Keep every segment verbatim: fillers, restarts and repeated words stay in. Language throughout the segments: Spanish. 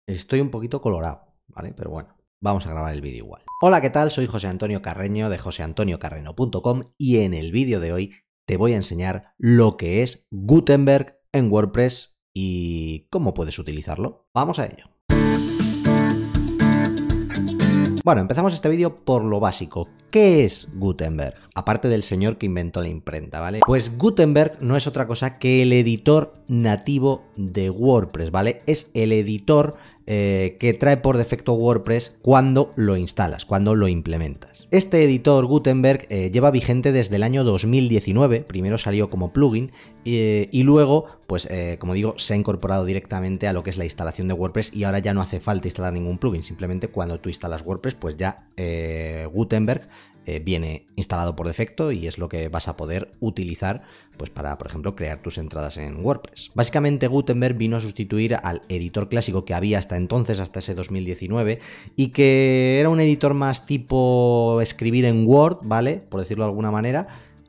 Estoy un poquito colorado, ¿vale? Pero bueno, vamos a grabar el vídeo igual. Hola, ¿qué tal? Soy José Antonio Carreño de josé antonio carreno punto com y en el vídeo de hoy te voy a enseñar lo que es Gutenberg en WordPress y cómo puedes utilizarlo. Vamos a ello. Bueno, empezamos este vídeo por lo básico. ¿Qué es Gutenberg? Aparte del señor que inventó la imprenta, ¿vale? Pues Gutenberg no es otra cosa que el editor nativo de WordPress, ¿vale? Es el editor eh, que trae por defecto WordPress cuando lo instalas, cuando lo implementas. Este editor Gutenberg eh, lleva vigente desde el año dos mil diecinueve, primero salió como plugin eh, y luego, pues eh, como digo, se ha incorporado directamente a lo que es la instalación de WordPress y ahora ya no hace falta instalar ningún plugin, simplemente cuando tú instalas WordPress, pues ya eh, Gutenberg eh, viene instalado por defecto y es lo que vas a poder utilizar pues para, por ejemplo, crear tus entradas en WordPress. Básicamente Gutenberg vino a sustituir al editor clásico que había hasta entonces, hasta ese dos mil diecinueve, y que era un editor más tipo escribir en Word, ¿vale? Por decirlo de alguna manera.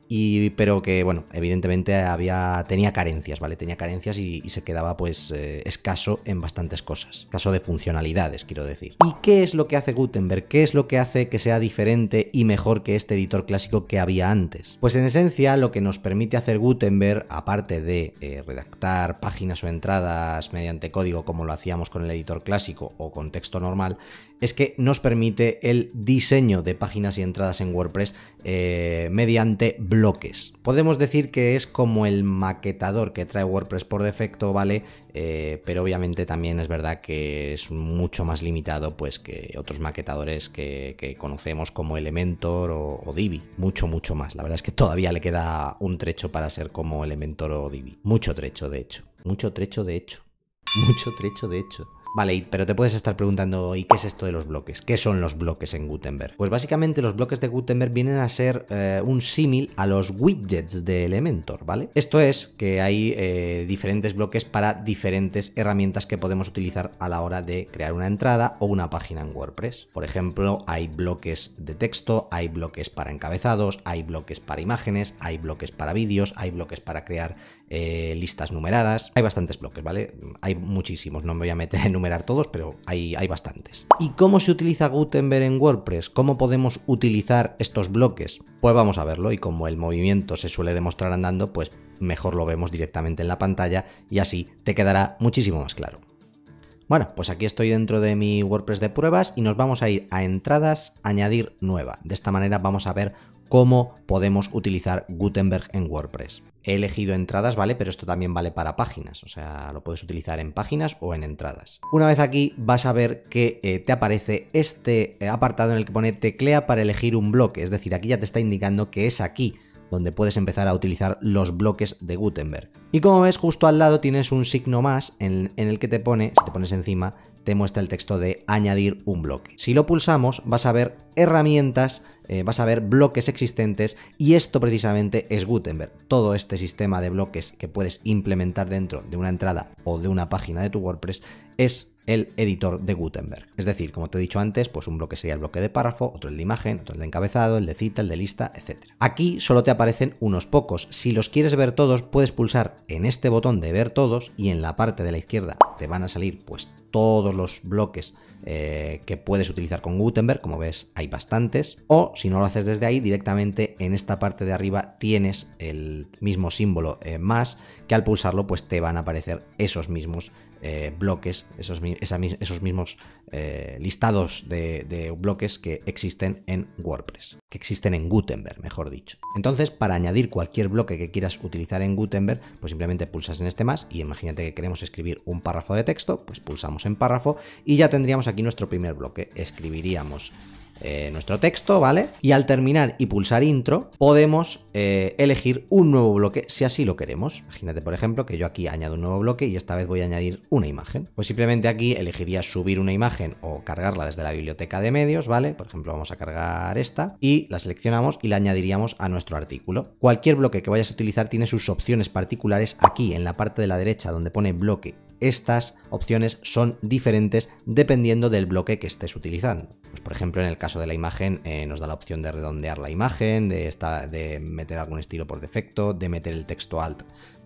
Y, pero que, bueno, evidentemente había, tenía carencias, ¿vale? Tenía carencias y, y se quedaba, pues, eh, escaso en bastantes cosas. Escaso de funcionalidades, quiero decir. ¿Y qué es lo que hace Gutenberg? ¿Qué es lo que hace que sea diferente y mejor que este editor clásico que había antes? Pues en esencia, lo que nos permite hacer Gutenberg, aparte de eh, redactar páginas o entradas mediante código como lo hacíamos con el editor clásico o con texto normal, es que nos permite el diseño de páginas y entradas en WordPress eh, mediante bloques. Podemos decir que es como el maquetador que trae WordPress por defecto, ¿vale? Eh, pero obviamente también es verdad que es mucho más limitado pues que otros maquetadores que, que conocemos como Elementor o, o Divi. Mucho, mucho más. La verdad es que todavía le queda un trecho para ser como Elementor o Divi. Mucho trecho, de hecho. Mucho trecho, de hecho. Mucho trecho, de hecho. Vale, pero te puedes estar preguntando, ¿y qué es esto de los bloques? ¿Qué son los bloques en Gutenberg? Pues básicamente los bloques de Gutenberg vienen a ser eh, un símil a los widgets de Elementor, ¿vale? Esto es que hay eh, diferentes bloques para diferentes herramientas que podemos utilizar a la hora de crear una entrada o una página en WordPress. Por ejemplo, hay bloques de texto, hay bloques para encabezados, hay bloques para imágenes, hay bloques para vídeos, hay bloques para crear eh, listas numeradas. Hay bastantes bloques, ¿vale? Hay muchísimos, no me voy a meter en enumerar todos, pero hay, hay bastantes. ¿Y cómo se utiliza Gutenberg en WordPress? ¿Cómo podemos utilizar estos bloques? Pues vamos a verlo, y como el movimiento se suele demostrar andando, pues mejor lo vemos directamente en la pantalla y así te quedará muchísimo más claro. Bueno, pues aquí estoy dentro de mi WordPress de pruebas y nos vamos a ir a entradas, añadir nueva. De esta manera vamos a ver cómo podemos utilizar Gutenberg en WordPress. He elegido entradas, ¿vale? Pero esto también vale para páginas, o sea, lo puedes utilizar en páginas o en entradas. Una vez aquí vas a ver que eh, te aparece este apartado en el que pone teclea para elegir un bloque, es decir, aquí ya te está indicando que es aquí donde puedes empezar a utilizar los bloques de Gutenberg. Y como ves, justo al lado tienes un signo más en, en el que te pone, si te pones encima, te muestra el texto de añadir un bloque. Si lo pulsamos, vas a ver herramientas, eh, vas a ver bloques existentes, y esto precisamente es Gutenberg. Todo este sistema de bloques que puedes implementar dentro de una entrada o de una página de tu WordPress es el editor de Gutenberg. Es decir, como te he dicho antes, pues un bloque sería el bloque de párrafo, otro el de imagen, otro el de encabezado, el de cita, el de lista, etcétera. Aquí solo te aparecen unos pocos. Si los quieres ver todos, puedes pulsar en este botón de ver todos y en la parte de la izquierda te van a salir pues todos los bloques eh, que puedes utilizar con Gutenberg. Como ves, hay bastantes. O si no lo haces desde ahí, directamente en esta parte de arriba tienes el mismo símbolo eh, más, que al pulsarlo pues te van a aparecer esos mismos eh, bloques, esos, esa, esos mismos eh, listados de, de bloques que existen en WordPress, que existen en Gutenberg, mejor dicho. Entonces, para añadir cualquier bloque que quieras utilizar en Gutenberg, pues simplemente pulsas en este más y imagínate que queremos escribir un párrafo de texto, pues pulsamos en párrafo y ya tendríamos aquí nuestro primer bloque. Escribiríamos Eh, nuestro texto, ¿vale? Y al terminar y pulsar intro, podemos eh, elegir un nuevo bloque si así lo queremos. Imagínate, por ejemplo, que yo aquí añado un nuevo bloque y esta vez voy a añadir una imagen. Pues simplemente aquí elegiría subir una imagen o cargarla desde la biblioteca de medios, ¿vale? Por ejemplo, vamos a cargar esta y la seleccionamos y la añadiríamos a nuestro artículo. Cualquier bloque que vayas a utilizar tiene sus opciones particulares aquí en la parte de la derecha donde pone bloque. Estas opciones son diferentes dependiendo del bloque que estés utilizando. Pues por ejemplo, en el caso de la imagen eh, nos da la opción de redondear la imagen, de, esta, de meter algún estilo por defecto, de meter el texto alt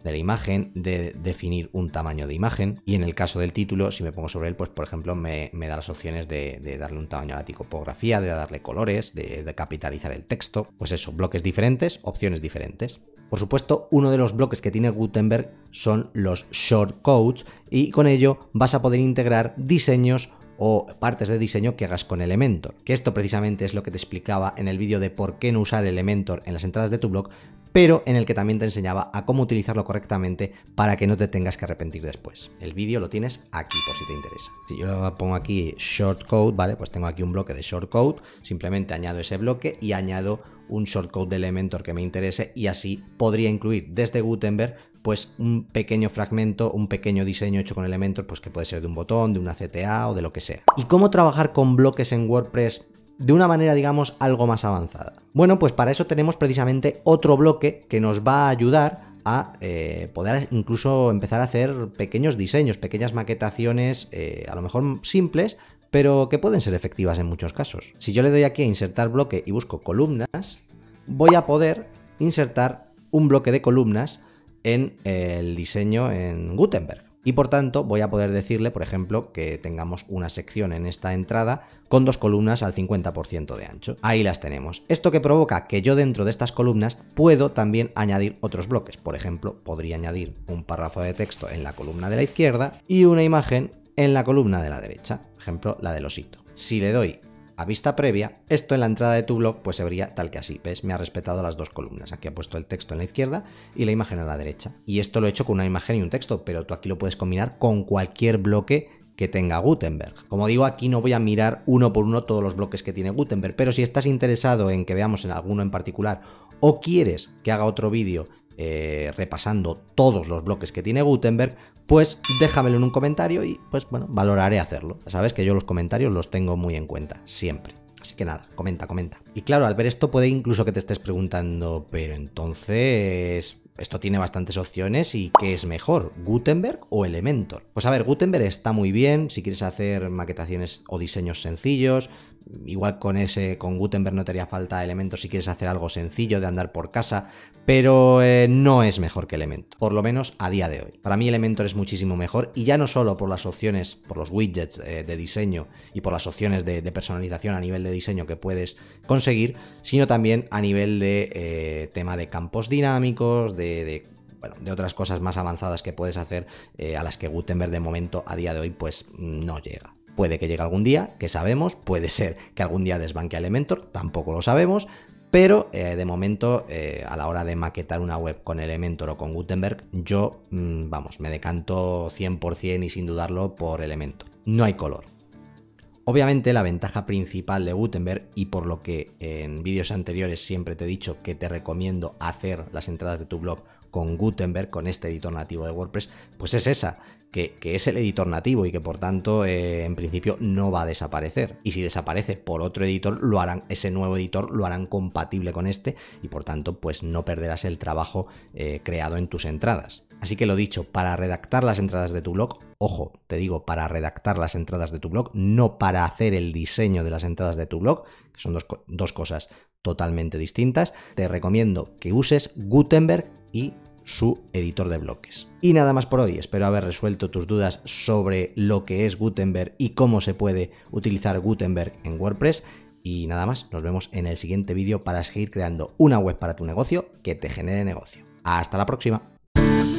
de la imagen, de definir un tamaño de imagen, y en el caso del título, si me pongo sobre él, pues por ejemplo me, me da las opciones de, de darle un tamaño a la tipografía, de darle colores, de, de capitalizar el texto, pues eso, bloques diferentes, opciones diferentes. Por supuesto, uno de los bloques que tiene Gutenberg son los shortcodes, y con ello vas a poder integrar diseños o partes de diseño que hagas con Elementor, que esto precisamente es lo que te explicaba en el vídeo de por qué no usar Elementor en las entradas de tu blog, pero en el que también te enseñaba a cómo utilizarlo correctamente para que no te tengas que arrepentir después. El vídeo lo tienes aquí por si te interesa. Si yo pongo aquí shortcode, ¿vale? Pues tengo aquí un bloque de shortcode, simplemente añado ese bloque y añado un shortcode de Elementor que me interese, y así podría incluir desde Gutenberg pues un pequeño fragmento, un pequeño diseño hecho con Elementor, pues que puede ser de un botón, de una C T A o de lo que sea. ¿Y cómo trabajar con bloques en WordPress de una manera, digamos, algo más avanzada? Bueno, pues para eso tenemos precisamente otro bloque que nos va a ayudar a eh, poder incluso empezar a hacer pequeños diseños, pequeñas maquetaciones, eh, a lo mejor simples, pero que pueden ser efectivas en muchos casos. Si yo le doy aquí a insertar bloque y busco columnas, voy a poder insertar un bloque de columnas en el diseño en Gutenberg. Y por tanto voy a poder decirle, por ejemplo, que tengamos una sección en esta entrada con dos columnas al cincuenta por ciento de ancho. Ahí las tenemos. Esto que provoca que yo dentro de estas columnas puedo también añadir otros bloques. Por ejemplo, podría añadir un párrafo de texto en la columna de la izquierda y una imagen en la columna de la derecha. Por ejemplo, la del osito. Si le doy a vista previa, esto en la entrada de tu blog pues se vería tal que así, ¿ves? Me ha respetado las dos columnas, aquí ha puesto el texto en la izquierda y la imagen a la derecha, y esto lo he hecho con una imagen y un texto, pero tú aquí lo puedes combinar con cualquier bloque que tenga Gutenberg. Como digo, aquí no voy a mirar uno por uno todos los bloques que tiene Gutenberg, pero si estás interesado en que veamos en alguno en particular o quieres que haga otro vídeo eh, repasando todos los bloques que tiene Gutenberg, pues déjamelo en un comentario y pues bueno, valoraré hacerlo. Ya sabes que yo los comentarios los tengo muy en cuenta, siempre. Así que nada, comenta, comenta. Y claro, al ver esto puede incluso que te estés preguntando, pero entonces esto tiene bastantes opciones y ¿qué es mejor? ¿Gutenberg o Elementor? Pues a ver, Gutenberg está muy bien si quieres hacer maquetaciones o diseños sencillos. Igual con ese, con Gutenberg no te haría falta Elementor si quieres hacer algo sencillo de andar por casa, pero eh, no es mejor que Elementor, por lo menos a día de hoy. Para mí Elementor es muchísimo mejor, y ya no solo por las opciones, por los widgets eh, de diseño y por las opciones de, de personalización a nivel de diseño que puedes conseguir, sino también a nivel de eh, tema de campos dinámicos, de... de Bueno, de otras cosas más avanzadas que puedes hacer, eh, a las que Gutenberg de momento a día de hoy pues no llega. Puede que llegue algún día, que sabemos, puede ser que algún día desbanque a Elementor, tampoco lo sabemos, pero eh, de momento eh, a la hora de maquetar una web con Elementor o con Gutenberg, yo, mmm, vamos, me decanto cien por cien y sin dudarlo por Elementor. No hay color. Obviamente la ventaja principal de Gutenberg, y por lo que en vídeos anteriores siempre te he dicho que te recomiendo hacer las entradas de tu blog con Gutenberg, con este editor nativo de WordPress, pues es esa, que, que es el editor nativo y que por tanto eh, en principio no va a desaparecer. Y si desaparece por otro editor, lo harán, ese nuevo editor lo harán compatible con este, y por tanto pues no perderás el trabajo eh, creado en tus entradas. Así que lo dicho, para redactar las entradas de tu blog, ojo, te digo para redactar las entradas de tu blog, no para hacer el diseño de las entradas de tu blog, que son dos, dos cosas totalmente distintas, te recomiendo que uses Gutenberg y su editor de bloques. Y nada más por hoy, espero haber resuelto tus dudas sobre lo que es Gutenberg y cómo se puede utilizar Gutenberg en WordPress. Y nada más, nos vemos en el siguiente vídeo para seguir creando una web para tu negocio que te genere negocio. ¡Hasta la próxima!